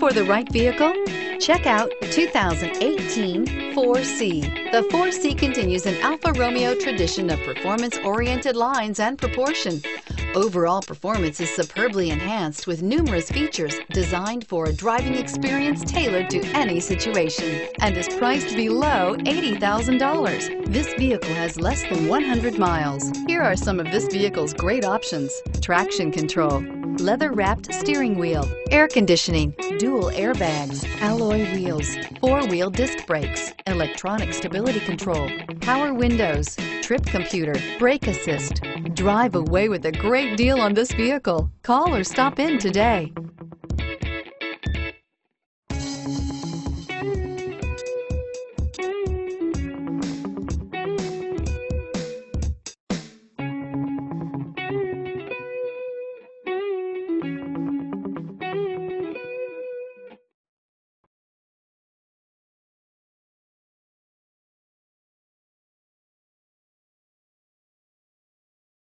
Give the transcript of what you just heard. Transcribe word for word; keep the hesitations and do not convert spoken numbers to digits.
for the right vehicle? Check out two thousand eighteen four C. The four C continues an Alfa Romeo tradition of performance-oriented lines and proportion. Overall performance is superbly enhanced with numerous features designed for a driving experience tailored to any situation and is priced below eighty thousand dollars. This vehicle has less than one hundred miles. Here are some of this vehicle's great options: traction control, leather-wrapped steering wheel, air conditioning, dual airbags, alloy wheels, four-wheel disc brakes, electronic stability control, power windows, trip computer, brake assist. Drive away with a great deal on this vehicle. Call or stop in today.